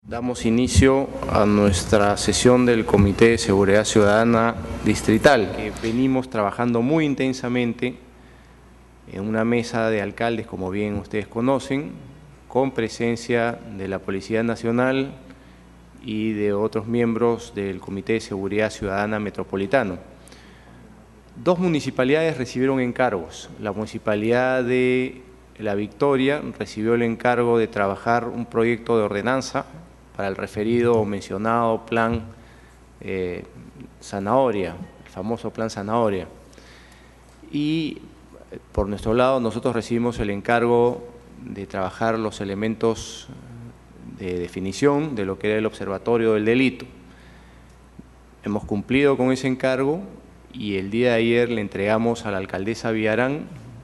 Damos inicio a nuestra sesión del Comité de Seguridad Ciudadana Distrital, que venimos trabajando muy intensamente en una mesa de alcaldes, como bien ustedes conocen, con presencia de la Policía Nacional y de otros miembros del Comité de Seguridad Ciudadana Metropolitano. Dos municipalidades recibieron encargos. La Municipalidad de La Victoria recibió el encargo de trabajar un proyecto de ordenanza para el referido o mencionado plan Zanahoria, el famoso plan Zanahoria. Y por nuestro lado nosotros recibimos el encargo de trabajar los elementos de definición de lo que era el observatorio del delito. Hemos cumplido con ese encargo y el día de ayer le entregamos a la alcaldesa Villarán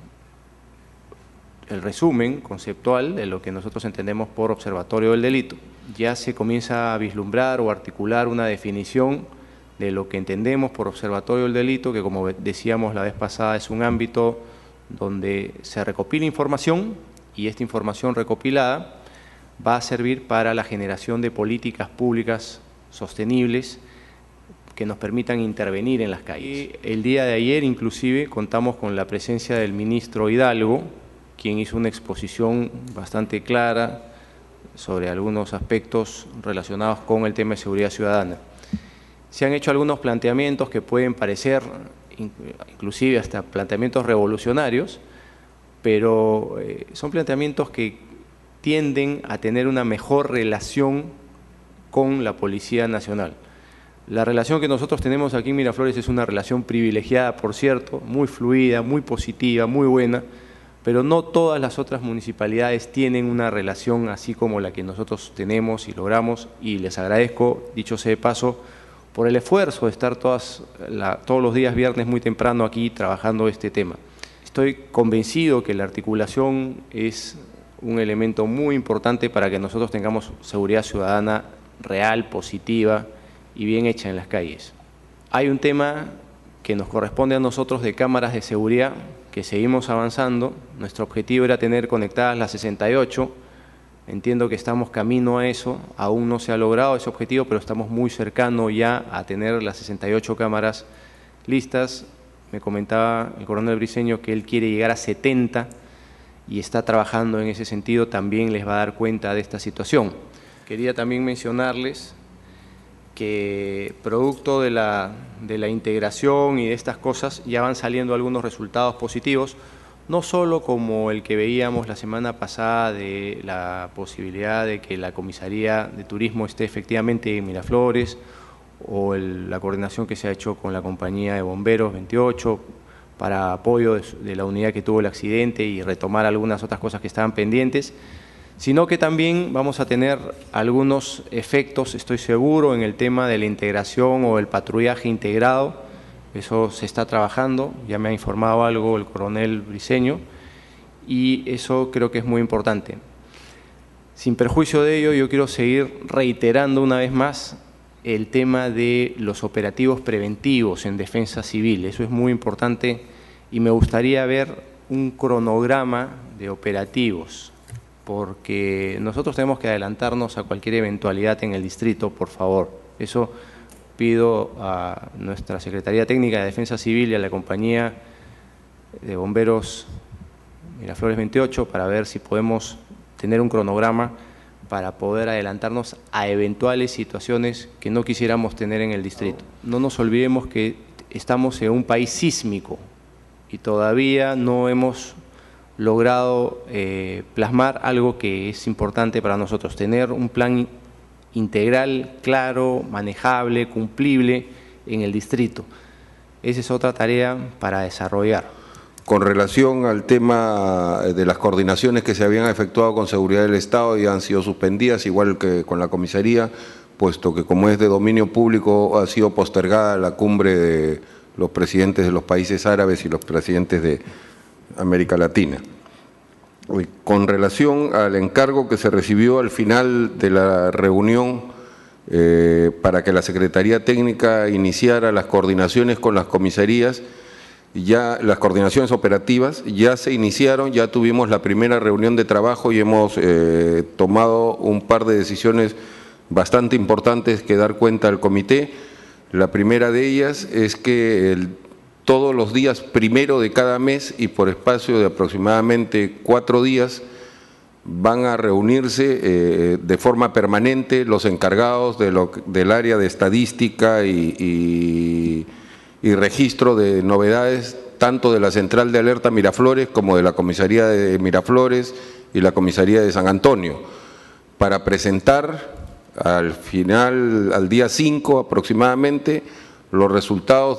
el resumen conceptual de lo que nosotros entendemos por observatorio del delito. Ya se comienza a vislumbrar o articular una definición de lo que entendemos por observatorio del delito, que como decíamos la vez pasada es un ámbito donde se recopila información y esta información recopilada va a servir para la generación de políticas públicas sostenibles que nos permitan intervenir en las calles. El día de ayer inclusive contamos con la presencia del ministro Hidalgo, quien hizo una exposición bastante clara sobre algunos aspectos relacionados con el tema de seguridad ciudadana. Se han hecho algunos planteamientos que pueden parecer, inclusive hasta planteamientos revolucionarios, pero son planteamientos que tienden a tener una mejor relación con la Policía Nacional. La relación que nosotros tenemos aquí en Miraflores es una relación privilegiada, por cierto, muy fluida, muy positiva, muy buena, pero no todas las otras municipalidades tienen una relación así como la que nosotros tenemos y logramos, y les agradezco, dicho sea de paso, por el esfuerzo de estar todos los días viernes muy temprano aquí trabajando este tema. Estoy convencido que la articulación es un elemento muy importante para que nosotros tengamos seguridad ciudadana real, positiva y bien hecha en las calles. Hay un tema que nos corresponde a nosotros de cámaras de seguridad, que seguimos avanzando. Nuestro objetivo era tener conectadas las 68, entiendo que estamos camino a eso, aún no se ha logrado ese objetivo, pero estamos muy cercanos ya a tener las 68 cámaras listas. Me comentaba el coronel Briceño que él quiere llegar a 70 y está trabajando en ese sentido, también les va a dar cuenta de esta situación. Quería también mencionarles que producto de la integración y de estas cosas ya van saliendo algunos resultados positivos, no solo como el que veíamos la semana pasada de la posibilidad de que la Comisaría de Turismo esté efectivamente en Miraflores, o la coordinación que se ha hecho con la compañía de bomberos 28 para apoyo de la unidad que tuvo el accidente y retomar algunas otras cosas que estaban pendientes, sino que también vamos a tener algunos efectos, estoy seguro, en el tema de la integración o el patrullaje integrado. Eso se está trabajando, ya me ha informado algo el coronel Briceño, y eso creo que es muy importante. Sin perjuicio de ello, yo quiero seguir reiterando una vez más el tema de los operativos preventivos en defensa civil. Eso es muy importante y me gustaría ver un cronograma de operativos, porque nosotros tenemos que adelantarnos a cualquier eventualidad en el distrito, por favor. Eso pido a nuestra Secretaría Técnica de Defensa Civil y a la compañía de bomberos Miraflores 28 para ver si podemos tener un cronograma para poder adelantarnos a eventuales situaciones que no quisiéramos tener en el distrito. No nos olvidemos que estamos en un país sísmico y todavía no hemos logrado plasmar algo que es importante para nosotros, tener un plan integral, claro, manejable, cumplible en el distrito. Esa es otra tarea para desarrollar. Con relación al tema de las coordinaciones que se habían efectuado con Seguridad del Estado y han sido suspendidas, igual que con la comisaría, puesto que como es de dominio público ha sido postergada la cumbre de los presidentes de los países árabes y los presidentes de América Latina. Con relación al encargo que se recibió al final de la reunión para que la Secretaría Técnica iniciara las coordinaciones con las comisarías, ya las coordinaciones operativas ya se iniciaron, ya tuvimos la primera reunión de trabajo y hemos tomado un par de decisiones bastante importantes que dar cuenta al comité. La primera de ellas es que todos los días 1 de cada mes y por espacio de aproximadamente 4 días van a reunirse de forma permanente los encargados del área de estadística y registro de novedades, tanto de la Central de Alerta Miraflores como de la Comisaría de Miraflores y la Comisaría de San Antonio, para presentar al final, al día 5 aproximadamente, los resultados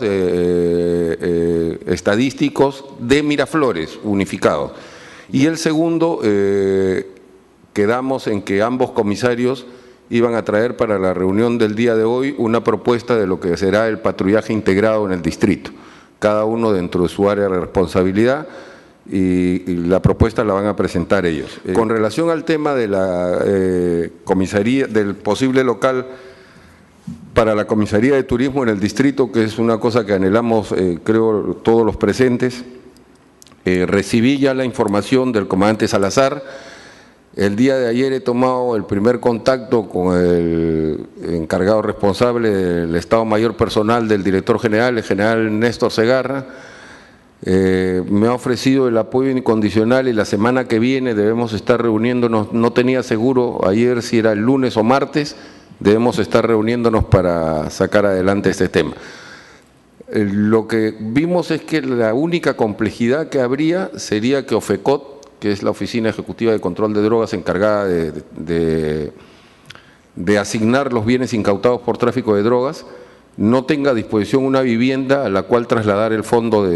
estadísticos de Miraflores unificados. Y el segundo, quedamos en que ambos comisarios iban a traer para la reunión del día de hoy una propuesta de lo que será el patrullaje integrado en el distrito, cada uno dentro de su área de responsabilidad, y la propuesta la van a presentar ellos. Con relación al tema de la comisaría, del posible local para la Comisaría de Turismo en el distrito, que es una cosa que anhelamos, creo, todos los presentes, recibí ya la información del comandante Salazar. El día de ayer he tomado el primer contacto con el encargado responsable del Estado Mayor Personal del director general, el general Néstor Segarra. Me ha ofrecido el apoyo incondicional y la semana que viene debemos estar reuniéndonos, no tenía seguro ayer si era el lunes o martes, debemos estar reuniéndonos para sacar adelante este tema. Lo que vimos es que la única complejidad que habría sería que OFECOT, que es la Oficina Ejecutiva de Control de Drogas encargada de asignar los bienes incautados por tráfico de drogas, no tenga a disposición una vivienda a la cual trasladar el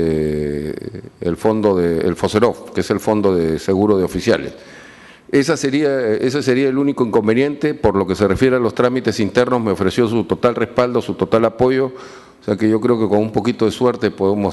FOSEROF, que es el Fondo de Seguro de Oficiales. Ese sería el único inconveniente. Por lo que se refiere a los trámites internos, me ofreció su total respaldo, su total apoyo. O sea que yo creo que con un poquito de suerte podemos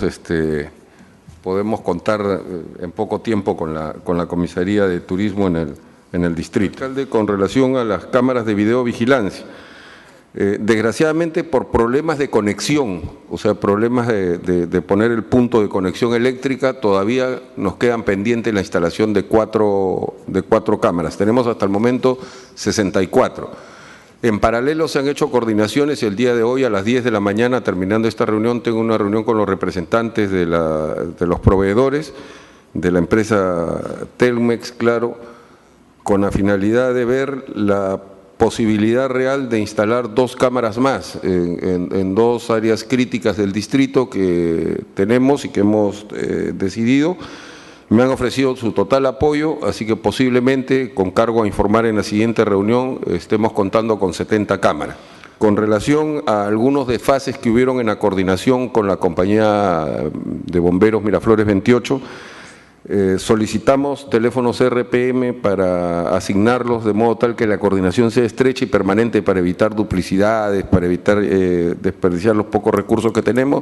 contar en poco tiempo con la Comisaría de Turismo en el distrito. Alcalde, con relación a las cámaras de videovigilancia, desgraciadamente por problemas de conexión, o sea, problemas de poner el punto de conexión eléctrica, todavía nos quedan pendientes la instalación de cuatro cámaras. Tenemos hasta el momento 64. En paralelo se han hecho coordinaciones y el día de hoy a las 10 de la mañana, terminando esta reunión, tengo una reunión con los representantes de los proveedores de la empresa Telmex, claro, con la finalidad de ver la posibilidad real de instalar 2 cámaras más en 2 áreas críticas del distrito que tenemos y que hemos decidido. Me han ofrecido su total apoyo, así que posiblemente, con cargo a informar en la siguiente reunión, estemos contando con 70 cámaras. Con relación a algunos desfases que hubieron en la coordinación con la compañía de bomberos Miraflores 28, solicitamos teléfonos RPM para asignarlos de modo tal que la coordinación sea estrecha y permanente para evitar duplicidades, para evitar desperdiciar los pocos recursos que tenemos.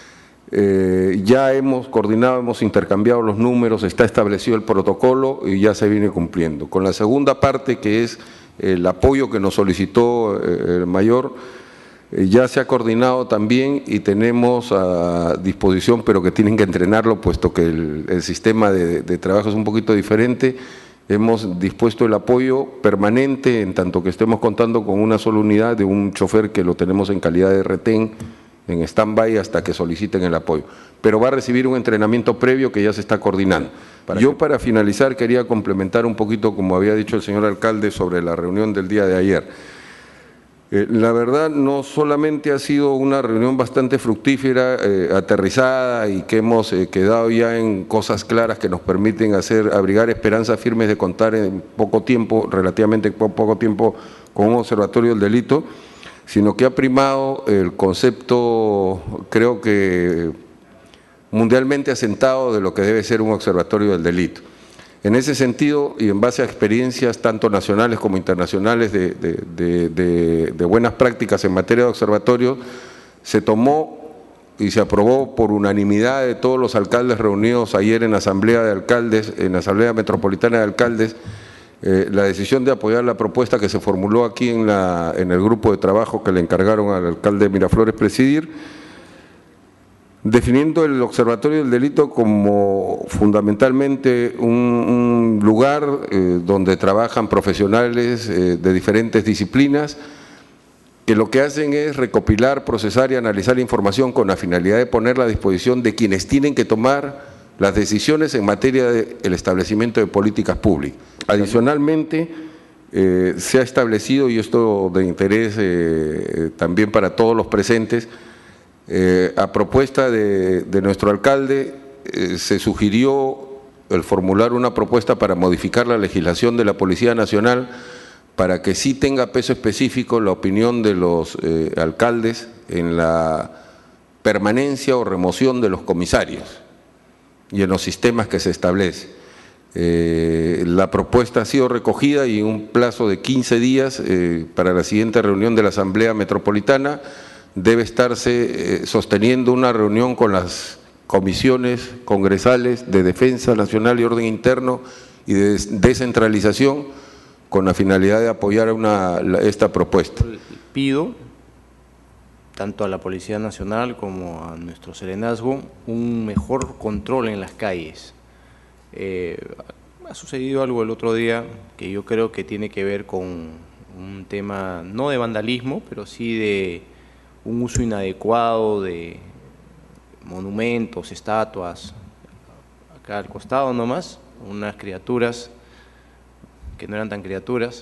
Ya hemos coordinado, hemos intercambiado los números, está establecido el protocolo y ya se viene cumpliendo. Con la segunda parte, que es el apoyo que nos solicitó el mayor, ya se ha coordinado también y tenemos a disposición, pero que tienen que entrenarlo, puesto que el sistema de trabajo es un poquito diferente. Hemos dispuesto el apoyo permanente, en tanto que estemos contando con una sola unidad de un chofer que lo tenemos en calidad de retén, en stand-by hasta que soliciten el apoyo. Pero va a recibir un entrenamiento previo que ya se está coordinando. Para finalizar, quería complementar un poquito, como había dicho el señor alcalde, sobre la reunión del día de ayer. La verdad, no solamente ha sido una reunión bastante fructífera, aterrizada, y que hemos quedado ya en cosas claras que nos permiten abrigar esperanzas firmes de contar en poco tiempo, relativamente poco tiempo, con un observatorio del delito, sino que ha primado el concepto, creo que mundialmente asentado, de lo que debe ser un observatorio del delito. En ese sentido, y en base a experiencias tanto nacionales como internacionales de buenas prácticas en materia de observatorio, se tomó y se aprobó por unanimidad de todos los alcaldes reunidos ayer en la Asamblea de Alcaldes, en la Asamblea Metropolitana de Alcaldes, la decisión de apoyar la propuesta que se formuló aquí en el grupo de trabajo que le encargaron al alcalde de Miraflores presidir, definiendo el Observatorio del Delito como fundamentalmente un lugar donde trabajan profesionales de diferentes disciplinas, que lo que hacen es recopilar, procesar y analizar información con la finalidad de ponerla a disposición de quienes tienen que tomar las decisiones en materia del establecimiento de políticas públicas. Adicionalmente, se ha establecido, y esto de interés también para todos los presentes, a propuesta de nuestro alcalde, se sugirió el formular una propuesta para modificar la legislación de la Policía Nacional para que sí tenga peso específico la opinión de los alcaldes en la permanencia o remoción de los comisarios y en los sistemas que se establece. La propuesta ha sido recogida y en un plazo de 15 días para la siguiente reunión de la Asamblea Metropolitana debe estarse sosteniendo una reunión con las comisiones congresales de Defensa Nacional y Orden Interno y de descentralización con la finalidad de apoyar esta propuesta. Pido tanto a la Policía Nacional como a nuestro serenazgo un mejor control en las calles. Ha sucedido algo el otro día que yo creo que tiene que ver con un tema no de vandalismo, pero sí de un uso inadecuado de monumentos, estatuas, acá al costado nomás, unas criaturas que no eran tan criaturas,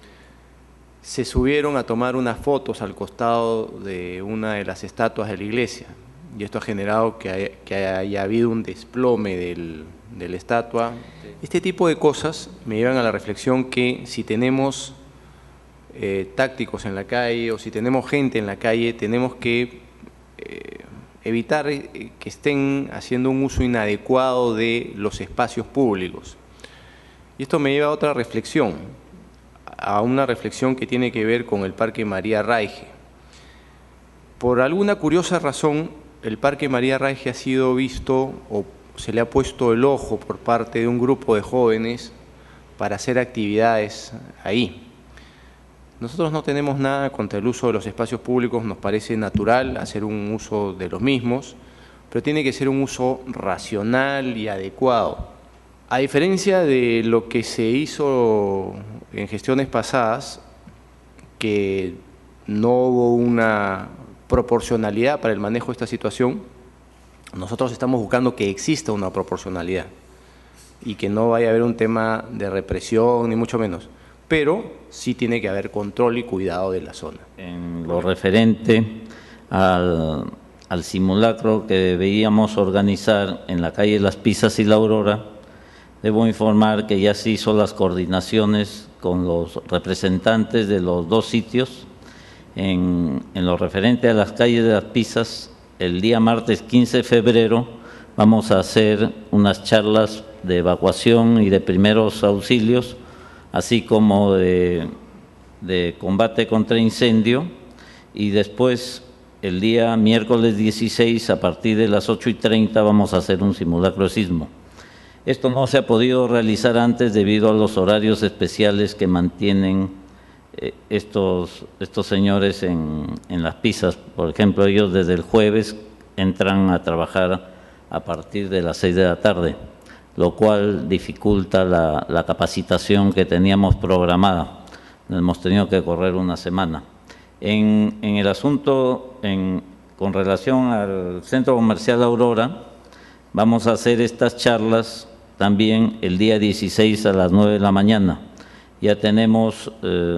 se subieron a tomar unas fotos al costado de una de las estatuas de la iglesia, y esto ha generado que haya habido un desplome de la estatua. Este tipo de cosas me llevan a la reflexión que si tenemos tácticos en la calle o si tenemos gente en la calle, tenemos que evitar que estén haciendo un uso inadecuado de los espacios públicos. Y esto me lleva a otra reflexión, a una reflexión que tiene que ver con el Parque María Raige. Por alguna curiosa razón, el Parque María Raige ha sido visto o se le ha puesto el ojo por parte de un grupo de jóvenes para hacer actividades ahí. Nosotros no tenemos nada contra el uso de los espacios públicos, nos parece natural hacer un uso de los mismos, pero tiene que ser un uso racional y adecuado. A diferencia de lo que se hizo en gestiones pasadas, que no hubo una proporcionalidad para el manejo de esta situación, nosotros estamos buscando que exista una proporcionalidad y que no vaya a haber un tema de represión, ni mucho menos, pero sí tiene que haber control y cuidado de la zona. En lo referente al simulacro que debíamos organizar en la calle Las Pisas y La Aurora, debo informar que ya se hizo las coordinaciones con los representantes de los dos sitios. En lo referente a las calles de Las Pisas, el día martes 15 de febrero vamos a hacer unas charlas de evacuación y de primeros auxilios, así como de combate contra incendio, y después el día miércoles 16 a partir de las 8:30 vamos a hacer un simulacro de sismo. Esto no se ha podido realizar antes debido a los horarios especiales que mantienen estos señores en Las Pisas. Por ejemplo, ellos desde el jueves entran a trabajar a partir de las 6 de la tarde, lo cual dificulta la capacitación que teníamos programada. Hemos tenido que correr una semana. En el asunto, con relación al Centro Comercial Aurora, vamos a hacer estas charlas también el día 16 a las 9 de la mañana. Ya tenemos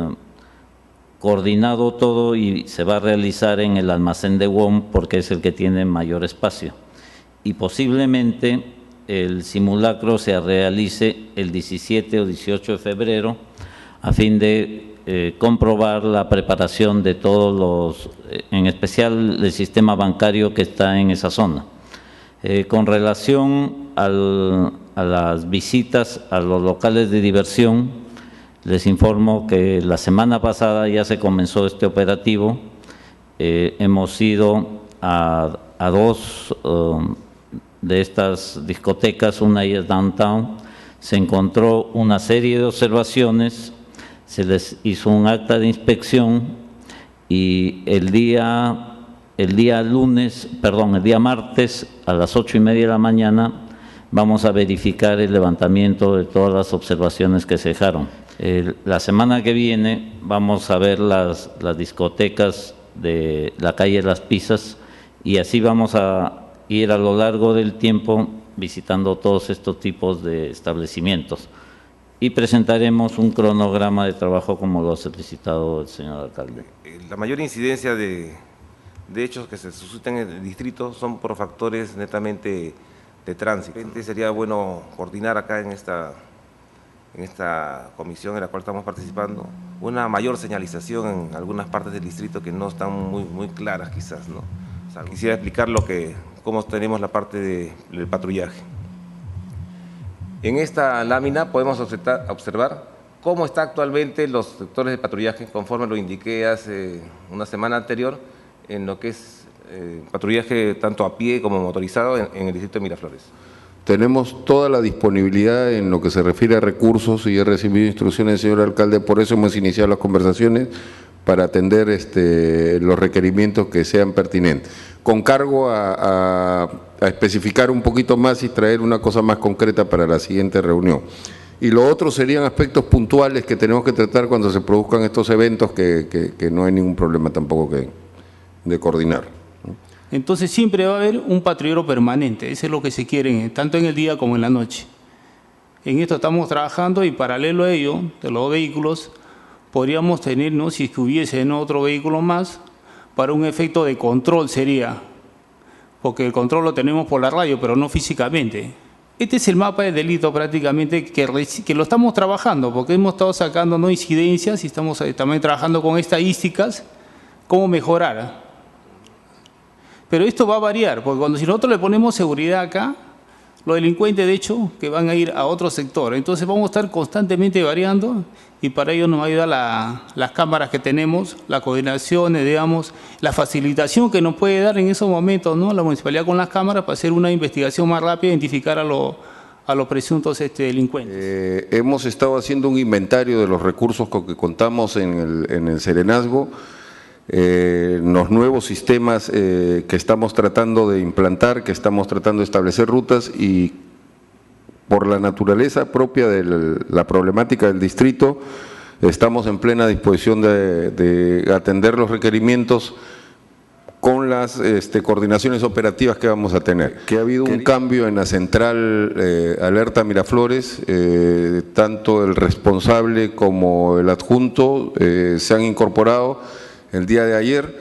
coordinado todo y se va a realizar en el almacén de WOM porque es el que tiene mayor espacio. Y posiblemente el simulacro se realice el 17 o 18 de febrero a fin de comprobar la preparación de todos los, en especial el sistema bancario que está en esa zona. Con relación a las visitas a los locales de diversión, les informo que la semana pasada ya se comenzó este operativo. Hemos ido a dos de estas discotecas, una es Downtown, se encontró una serie de observaciones, se les hizo un acta de inspección y el día el día martes a las 8:30 de la mañana vamos a verificar el levantamiento de todas las observaciones que se dejaron. La semana que viene vamos a ver las discotecas de la calle Las Pisas y así vamos a ir a lo largo del tiempo visitando todos estos tipos de establecimientos. Y presentaremos un cronograma de trabajo como lo ha solicitado el señor alcalde. La mayor incidencia de hechos que se suscitan en el distrito son por factores netamente de tránsito. Sería bueno coordinar acá en esta comisión en la cual estamos participando una mayor señalización en algunas partes del distrito que no están muy claras quizás, ¿no? O sea, quisiera explicar cómo tenemos la parte del patrullaje. En esta lámina podemos observar cómo está actualmente los sectores de patrullaje, conforme lo indiqué hace una semana anterior, en lo que es patrullaje tanto a pie como motorizado en el distrito de Miraflores. Tenemos toda la disponibilidad en lo que se refiere a recursos y he recibido instrucciones del señor alcalde, por eso hemos iniciado las conversaciones para atender los requerimientos que sean pertinentes. Con cargo a especificar un poquito más y traer una cosa más concreta para la siguiente reunión. Y lo otro serían aspectos puntuales que tenemos que tratar cuando se produzcan estos eventos que no hay ningún problema tampoco de coordinar. Entonces siempre va a haber un patrullero permanente, eso es lo que se quiere, tanto en el día como en la noche. En esto estamos trabajando y paralelo a ello, de los vehículos, podríamos tener, ¿no?, si es que hubiese otro vehículo más, para un efecto de control sería, porque el control lo tenemos por la radio, pero no físicamente. Este es el mapa de delito prácticamente que lo estamos trabajando, porque hemos estado sacando no incidencias y estamos también trabajando con estadísticas, cómo mejorar. Pero esto va a variar, porque si nosotros le ponemos seguridad acá, los delincuentes de hecho que van a ir a otro sector. Entonces vamos a estar constantemente variando y para ello nos va a ayudar las cámaras que tenemos, la coordinación, digamos, la facilitación que nos puede dar en esos momentos, ¿no?, la municipalidad con las cámaras para hacer una investigación más rápida e identificar a los presuntos delincuentes. Hemos estado haciendo un inventario de los recursos con que contamos en el Serenazgo. Los nuevos sistemas que estamos tratando de implantar, que estamos tratando de establecer rutas y por la naturaleza propia de la problemática del distrito, estamos en plena disposición de atender los requerimientos con las coordinaciones operativas que vamos a tener. Que ha habido un cambio en la central Alerta Miraflores, tanto el responsable como el adjunto se han incorporado. El día de ayer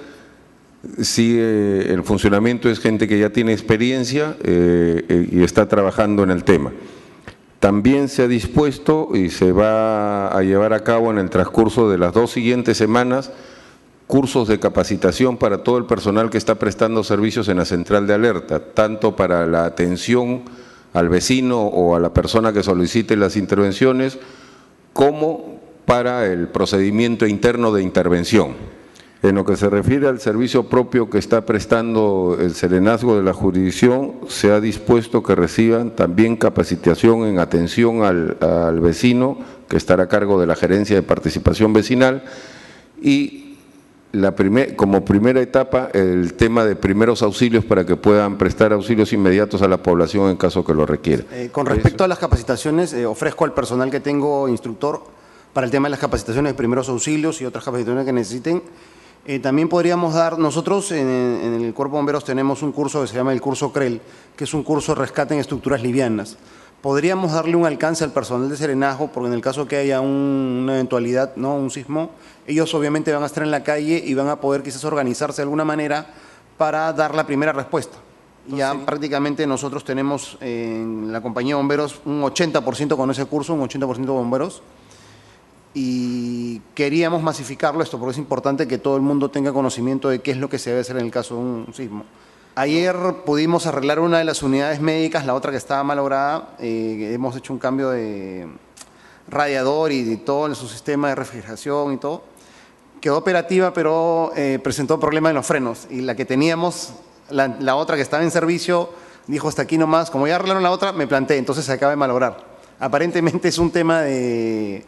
sigue el funcionamiento, es gente que ya tiene experiencia y está trabajando en el tema. También se ha dispuesto y se va a llevar a cabo en el transcurso de las 2 siguientes semanas cursos de capacitación para todo el personal que está prestando servicios en la central de alerta, tanto para la atención al vecino o a la persona que solicite las intervenciones, como para el procedimiento interno de intervención. En lo que se refiere al servicio propio que está prestando el Serenazgo de la jurisdicción, se ha dispuesto que reciban también capacitación en atención al vecino, que estará a cargo de la Gerencia de Participación Vecinal, y como primera etapa el tema de primeros auxilios para que puedan prestar auxilios inmediatos a la población en caso que lo requiera. Con respecto a las capacitaciones, ofrezco al personal que tengo instructor para el tema de las capacitaciones de primeros auxilios y otras capacitaciones que necesiten. También podríamos dar, nosotros en el Cuerpo de Bomberos tenemos un curso que se llama el curso CREL, que es un curso de rescate en estructuras livianas. Podríamos darle un alcance al personal de Serenazgo, porque en el caso que haya una eventualidad, ¿no?, un sismo, ellos obviamente van a estar en la calle y van a poder quizás organizarse de alguna manera para dar la primera respuesta. Ya prácticamente nosotros tenemos en la compañía de bomberos un 80% con ese curso, un 80% de bomberos. Y queríamos masificarlo esto porque es importante que todo el mundo tenga conocimiento de qué es lo que se debe hacer en el caso de un sismo. Ayer pudimos arreglar una de las unidades médicas, la otra que estaba malograda, hemos hecho un cambio de radiador y de todo en su sistema de refrigeración y todo. Quedó operativa, pero presentó problemas en los frenos y la que teníamos, la otra que estaba en servicio, dijo hasta aquí nomás, como ya arreglaron la otra, me planté, entonces se acaba de malograr. Aparentemente es un tema de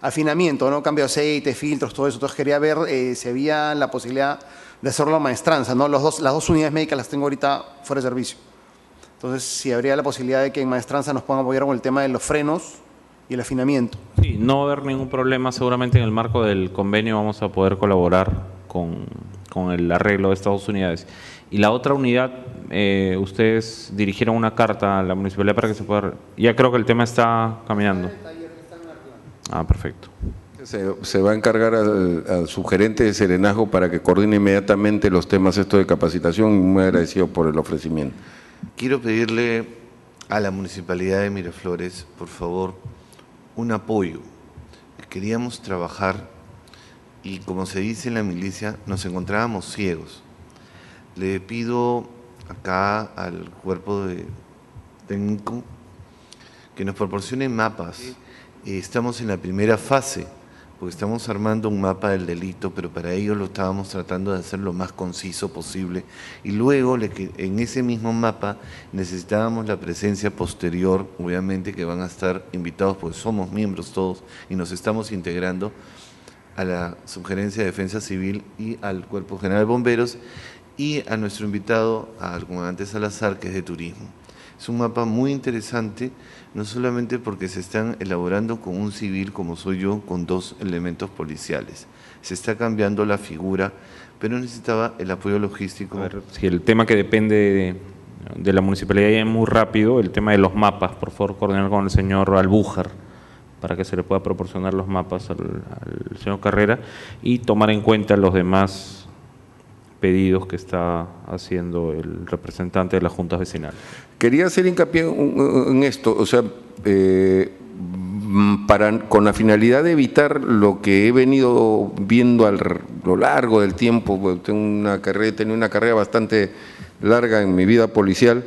afinamiento, ¿no? Cambio de aceite, filtros, todo eso. Entonces quería ver si había la posibilidad de hacerlo a maestranza, ¿no? Las dos unidades médicas las tengo ahorita fuera de servicio. Entonces, si habría la posibilidad de que en maestranza nos puedan apoyar con el tema de los frenos y el afinamiento. Sí, no va a haber ningún problema. Seguramente en el marco del convenio vamos a poder colaborar con el arreglo de estas dos unidades. Y la otra unidad, ustedes dirigieron una carta a la municipalidad para que se pueda... Ya creo que el tema está caminando. Ah, perfecto. Se va a encargar al subgerente de Serenazgo para que coordine inmediatamente los temas estos de capacitación, y muy agradecido por el ofrecimiento. Quiero pedirle a la Municipalidad de Miraflores, por favor, un apoyo. Queríamos trabajar y, como se dice en la milicia, nos encontrábamos ciegos. Le pido acá al cuerpo técnico que nos proporcionen mapas. Estamos en la primera fase, porque estamos armando un mapa del delito, pero para ello lo estábamos tratando de hacer lo más conciso posible. Y luego, en ese mismo mapa, necesitábamos la presencia posterior, obviamente, que van a estar invitados, porque somos miembros todos y nos estamos integrando a la Subgerencia de Defensa Civil y al Cuerpo General de Bomberos, y a nuestro invitado, al comandante Salazar, que es de Turismo. Es un mapa muy interesante, no solamente porque se están elaborando con un civil, como soy yo, con 2 elementos policiales. Se está cambiando la figura, pero necesitaba el apoyo logístico. A ver, si el tema que depende de la municipalidad ya es muy rápido, el tema de los mapas, por favor, coordinar con el señor Albújar, para que se le pueda proporcionar los mapas al señor Carrera y tomar en cuenta los demás pedidos que está haciendo el representante de las juntas vecinales. Quería hacer hincapié en esto, o sea, con la finalidad de evitar lo que he venido viendo a lo largo del tiempo, pues, he tenido una carrera bastante larga en mi vida policial,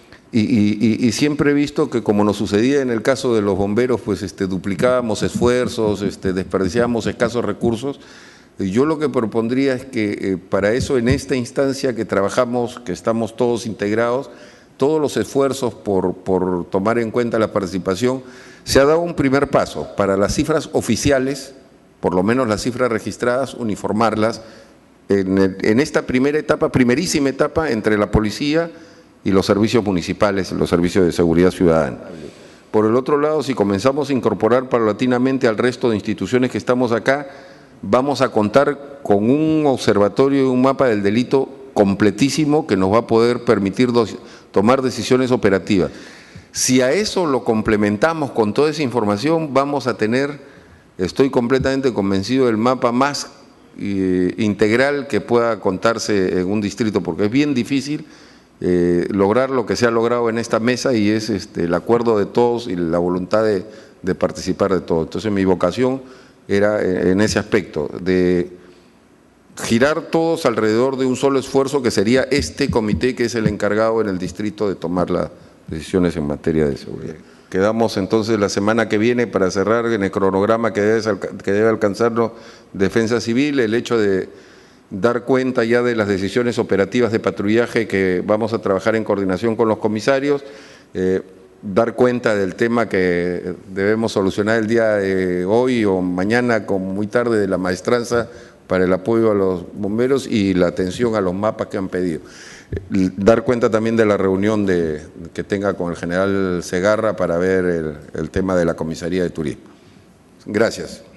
y siempre he visto que, como nos sucedía en el caso de los bomberos, pues duplicábamos esfuerzos, desperdiciábamos escasos recursos. Yo lo que propondría es que para eso, en esta instancia que trabajamos, que estamos todos integrados, todos los esfuerzos por tomar en cuenta la participación, se ha dado un primer paso para las cifras oficiales, por lo menos las cifras registradas, uniformarlas en esta primerísima etapa entre la policía y los servicios municipales, los servicios de seguridad ciudadana. Por el otro lado, si comenzamos a incorporar paulatinamente al resto de instituciones que estamos acá, vamos a contar con un observatorio y un mapa del delito completísimo que nos va a poder permitir tomar decisiones operativas. Si a eso lo complementamos con toda esa información, vamos a tener, estoy completamente convencido, el mapa más integral que pueda contarse en un distrito, porque es bien difícil lograr lo que se ha logrado en esta mesa, y es el acuerdo de todos y la voluntad de participar de todos. Entonces, mi vocación era en ese aspecto, de girar todos alrededor de un solo esfuerzo, que sería este comité, que es el encargado en el distrito de tomar las decisiones en materia de seguridad. Quedamos entonces la semana que viene para cerrar en el cronograma que debe alcanzarnos Defensa Civil, el hecho de dar cuenta ya de las decisiones operativas de patrullaje que vamos a trabajar en coordinación con los comisarios, dar cuenta del tema que debemos solucionar el día de hoy o mañana, como muy tarde, de la maestranza para el apoyo a los bomberos y la atención a los mapas que han pedido. Dar cuenta también de la reunión que tenga con el general Segarra para ver el tema de la comisaría de turismo. Gracias.